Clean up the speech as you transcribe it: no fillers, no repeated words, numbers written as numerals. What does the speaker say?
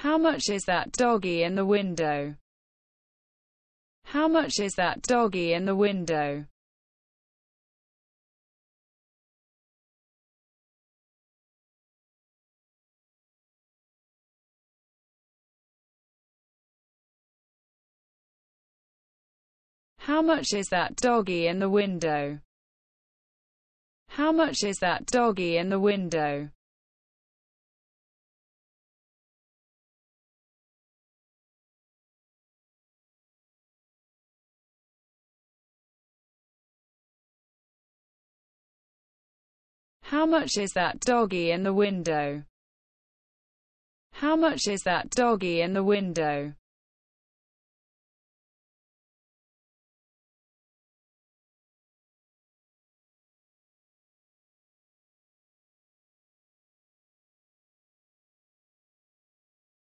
How much is that doggy in the window? How much is that doggy in the window? How much is that doggy in the window? How much is that doggy in the window? How much is that doggy in the window? How much is that doggy in the window?